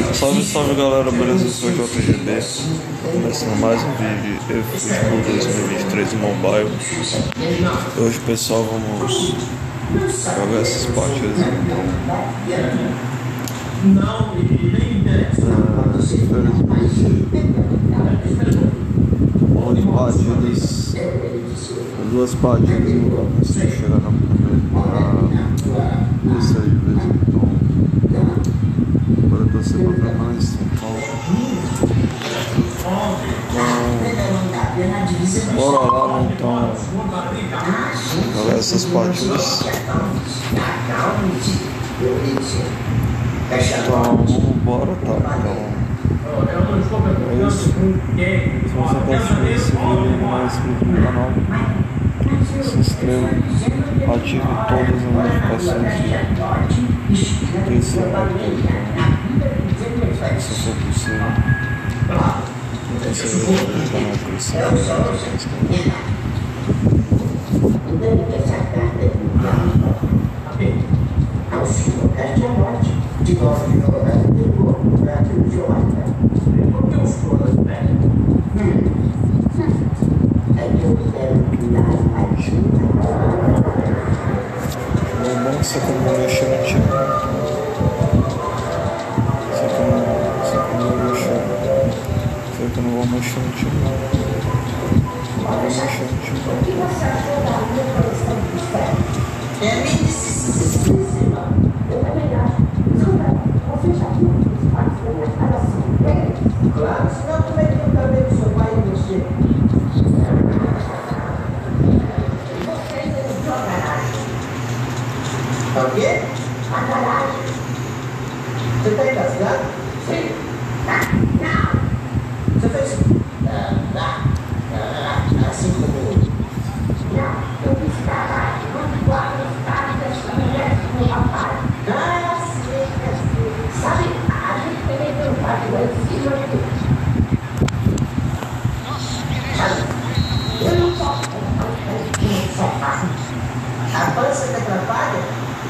Salve, salve galera, beleza? Eu sou o JGB, começando mais um vídeo de eFootball 2023 Mobile. Hoje, pessoal, vamos jogar essas partidas então. Duas partidas não vou conseguir chegar na terceira divisão, então bora torcer pra permanência. Bora lá, né, então jogar essas partidas. Então bora, tá? Então é isso. Se você gosta desse vídeo, não é inscrito no canal, se inscreva, ative todas as notificações e dê seu like se for possível. Então você vai ver o canal crescendo. Só que eu não vou mexer no time. Só que eu não vou mexer. Só que eu não vou mexer no time. Não vou mexer no time. Claro, senão como é que eu acabei do seu pai e você? Tá o quê? A garagem. Você tá engasgado? Sim. Não. Você fez... assim como... Não, eu fiz garagem. Quando guarda os caras dessa mulher com o papai. Sim. Sabe, a gente também tem um quarto lá em cima aqui. Eu não posso fazer isso. A pança te atrapalha?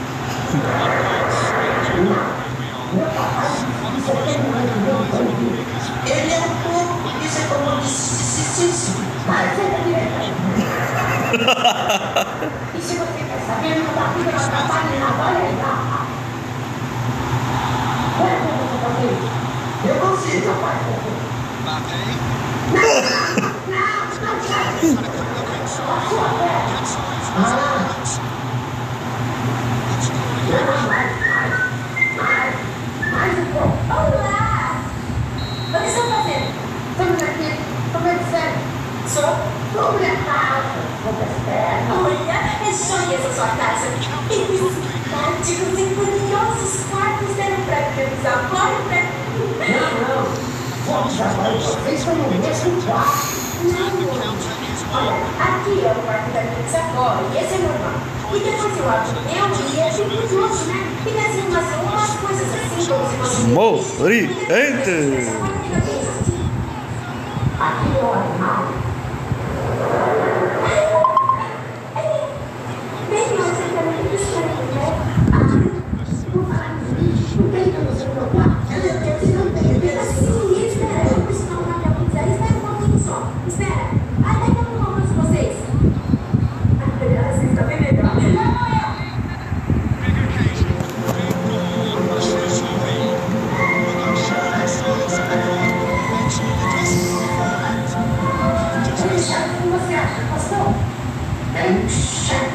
Não. Meu papai, isso aqui é muito bom. Ele é um pouco, isso é como disse. Mas você tá direto. E se você quer saber, meu papai não atrapalha nada, olha aí, lá. Olha como você fazer isso. Eu consigo, papai. Não, a sua perna. Mais um pouco. Olá! O que estão fazendo? Estamos aqui, tomando sério. Sou sobre a casa, sobre as pernas. Olha, é joia essa sua casa. E os práticos e curiosos quartos deram pra revisar fora e pra... Não. Vamos trabalhar vocês estão no mesmo quarto. Não. Olha, aqui é o quarto da minha avó e esse é normal. E depois eu abro o meu e é bem curioso, né? Fica assim umas coisas assim como se fosse... Moriente! Aqui é o animal. Bem, você também estranho, né? Não fala isso. Não tem como se preocupar. Eu não tenho medo assim. Espera, eu preciso não marcar pra vocês. Espera um pouquinho só. Espera. Até que eu não almoço vocês. Você está bem legal. Você acha, pastor? É um chato.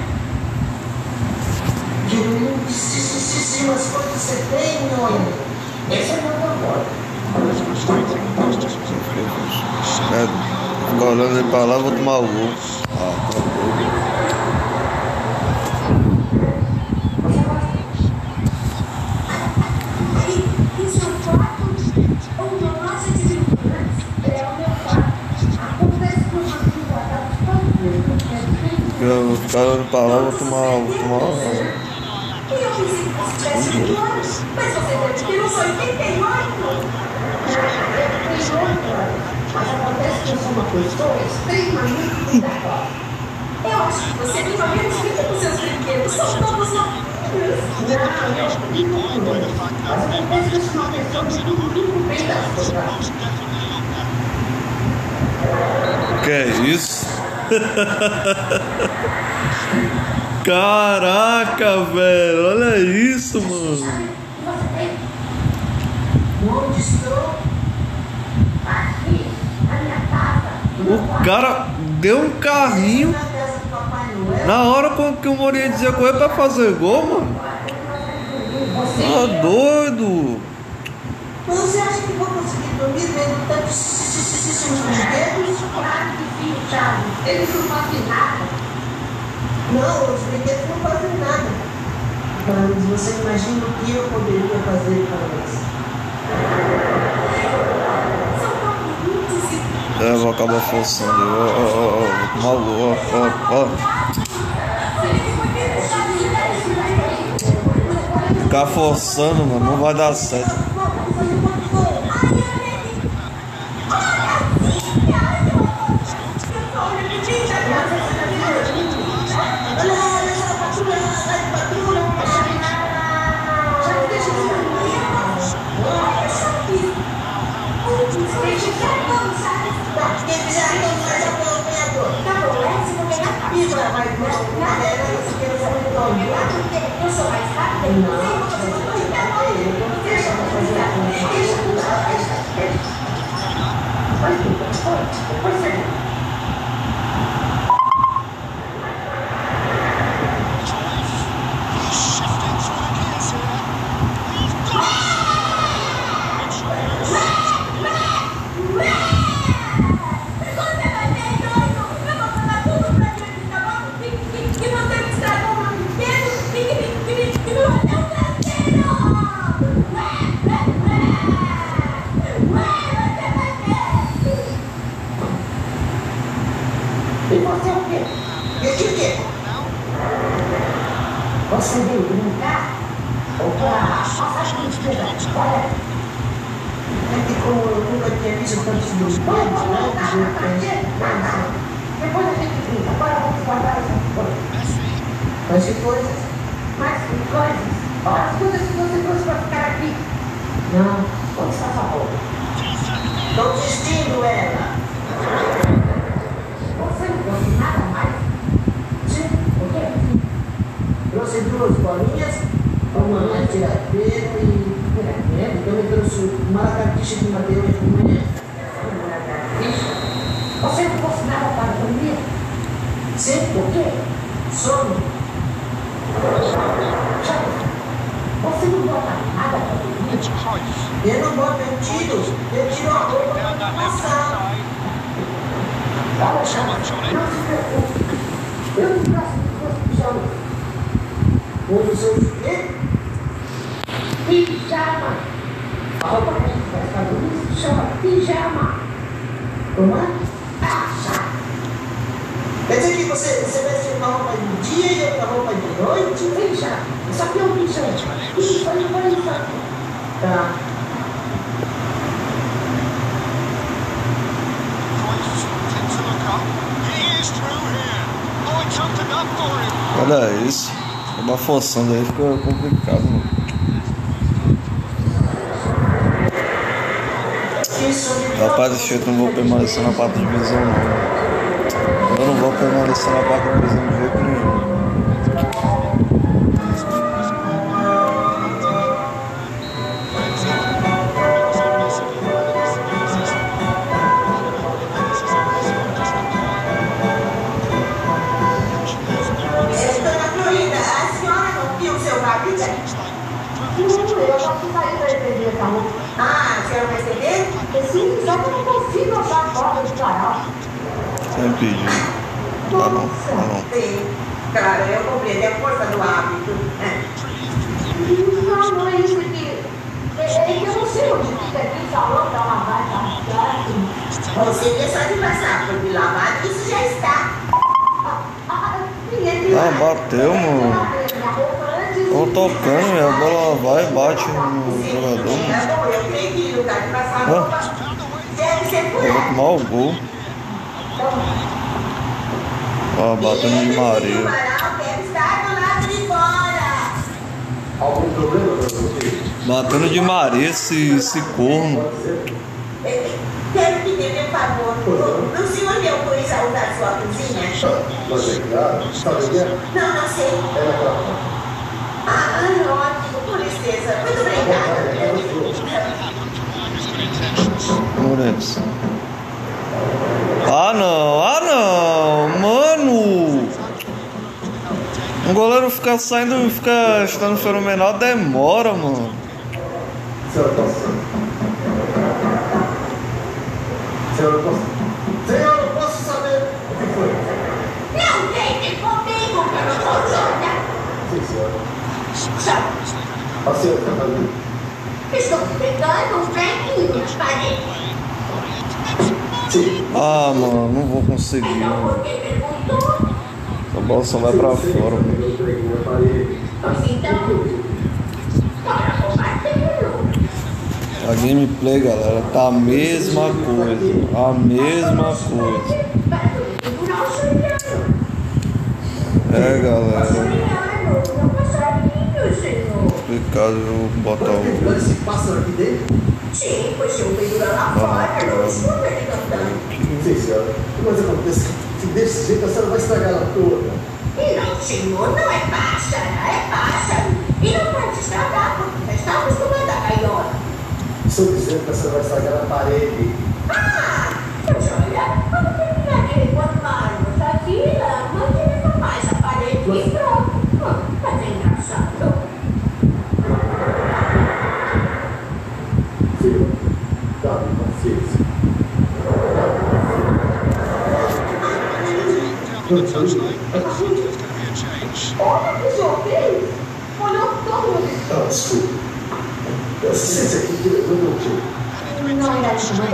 Sim, mas quanto você tem, homem? Esse é meu favor. Ficar olhando ele pra lá, vou tomar o gol. Tá bom. Isso é um quarto ou uma loja de pinturas? É o meu quarto. Acontece que eu vou guardar todo mundo. Eu vou ficar olhando pra lá, vou tomar o gol. E eu pensei que você tivesse 20 anos. Mas você deve ter uns 88. Mas acontece que eu sou uma pessoa extremamente cuidadosa. Eu acho que você tem uma menos vida com seus brinquedos. São todos lá. Que é isso? Caraca, velho, olha isso, mano. Onde estou? Aqui, na minha casa. O cara deu um carrinho na hora com que o Mourinho dizia correr pra fazer gol, mano. Tá doido. Você acha que vou conseguir dormir vendo tantos brinquedos? Claro que sim, Thiago. Eles não fazem nada. Não, os brinquedos não fazem nada. Mas você imagina o que eu poderia fazer para eles? É, vou acabar forçando. Maluco, Ficar forçando, mano, não vai dar certo. Eu sou mais rápida. E você o quê? E o quê? Você veio brincar? Ou pra passar a mentira? Olha. É que como eu nunca tinha visto tantos brinquedos, né? Depois a gente brinca. Agora vamos guardar essas coisas. Mas que coisas? Mas que coisas? Olha, as coisas que você trouxe pra ficar aqui. Não, onde está sua roupa? Estou vestindo ela. Você não trouxe nada mais? Sim, o quê? Trouxe 2 bolinhas, uma tira-pelo e... Também trouxe uma lagartixa de madeira de manhã. Uma lagartixa? Você não trouxe nada para dormir? Sim, o quê? Sono. Você não bota nada para dormir? Eu não boto, eu tiro a roupa para passar. Olha, Chama, não se preocupe. Eu não gosto de suas pijamas. Onde sou o quê? Pijama. A roupa que a gente faz para dormir se chama pijama. Como é? Quer dizer que você veste uma roupa de dia e outra roupa de noite? Veja, isso aqui é um pijama. Isso aí foi isso aqui. Tá. Olha isso, acabar forçando aí fica complicado, mano. Rapaz, esse jeito não vou permanecer na quarta divisão não. Eu não vou permanecer na quarta divisão de jeito nenhum. Eu já fui sair para entender essa roupa. Ah, a senhora vai entender? Sim, só que eu não consigo achar a porta de varal. Sem pedir. Tá bom, tá bom. Sim, cara, eu compreendo, é a força do hábito. Não, não é isso que... É que eu não sei onde fica aqui, salão para lavar, tá? Você é só de passar, porque lavar isso já está. Ah, bateu, mano. Tô tocando e a bola vai e bate no jogador. Eu creio que no lugar de passar a roupa deve ser por Eu vou tomar o gol. Ó, batendo de Maria. O varal deve estar do lado de fora. Algum problema, meu filho? Batendo de Maria esse corno. Quero pedir meu favor. O senhor me autoriza a usar sua cozinha? Mas é claro, sabe o que é? Não sei. É naquela Ótimo, por licença. Muito obrigada. Moretti. Ah não, mano! Um goleiro fica saindo, fica estando fenomenal, demora, mano. Senhora, eu posso saber o que foi? Não deixe comigo, professora. Sim, senhora. Só. A senhora está fazendo? Estou pegando um trequinho nas paredes. Sim. Ah, mano, não vou conseguir. Então, por que perguntou? A bola só vai pra fora, mano. Pois então, bora combater-lo. A gameplay, galera, tá a mesma coisa. A mesma coisa. Para segurar o sonhando. É, galera. Sonhando, não passarinho, senhor. Complicado eu botar o. Esse pássaro aqui dentro? Sim, pois eu pendura lá fora, não escuta ele cantando. Sim, senhora. Mas acontece que desse jeito a senhora vai estragar ela toda. Não, senhor, não é pássaro, é pássaro. E não pode estragar, porque já está acostumado a gaiola. Estou dizendo que a senhora vai estragar a parede. Pois olha, vamos terminar de reformarmos aqui, manter mais a parede e pronto. Mas é engraçado. Filho, dá-me paciência. Olha o que o senhor fez. Olhou todo. Desculpe. Sente aqui que levou meu tio. Não é ajuda?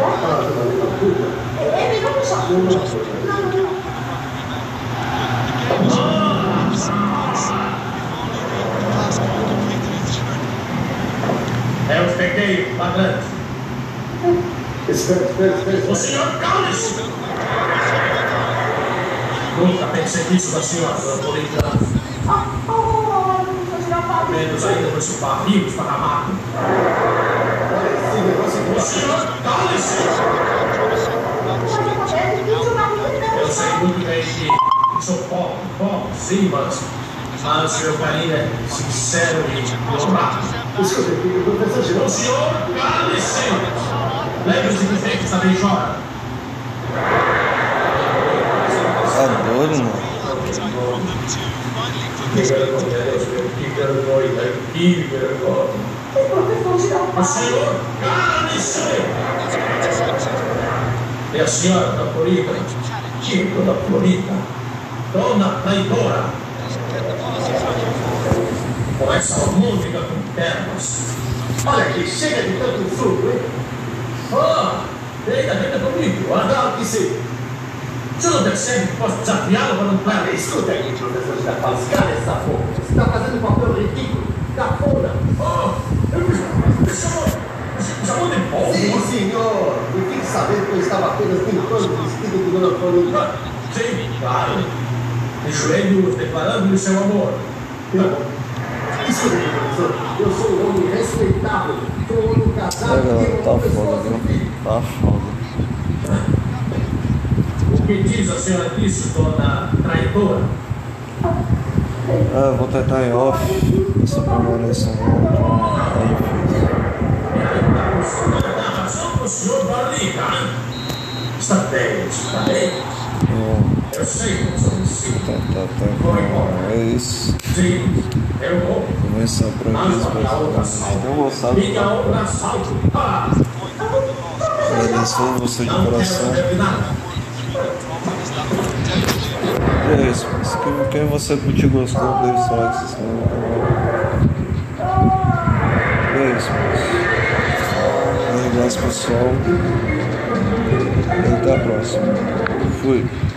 É melhor que só. Não. É o peguei, ladrante. Espera. O senhor cale-se! Nunca pensei nisso da senhora, dona Polita. Menos ainda por esse barril esparramado. O senhor cale-se! Eu sei muito bem que sou pobre, sim, mas seu carinho é sincero e honrado. Escuta, professor O Girão. senhor cale-se! Lembre-se que tem que saber chorar. Tá doido, mano. Que vergonha. O senhor cale-se! E a senhora da Florida? Tipo da Florida? Dona traidora! Com essa música com pernas. Olha aqui, chega de tanto suco, hein? Deita comigo, Claro que sim. Você não percebe que posso desafiá-lo para não parar? Escuta aí, professor Girafales, cala essa boca. Você está fazendo um papel ridículo. Cafona. Você me chamou de bobo? Sim, senhor. E fique sabendo que eu estava apenas limpando o vestido de Dona Florinda. Sim, claro. De joelhos declarando-lhe seu amor. Escuta aqui, professor. Eu sou um homem respeitável. Sou um homem casado. É, e galera, tenho tá uma foda, esposa e viu? filho. Tá foda. O que diz a senhora disso, dona traidora? É, vou tentar em off. Essa permanência não é difícil. A razão do senhor Barriga, hein? Está bem. Eu sei que sou assim. É isso. Sim, eu vou. Começar por aqui os personagens. Eu gostava. Minha obra assalto. Agradeço você de Não quero coração. ver nada. É isso, mas quem você curtiu, gostou, deixa o like, se inscreve no canal. É isso, mas um abraço pessoal e até a próxima. Fui.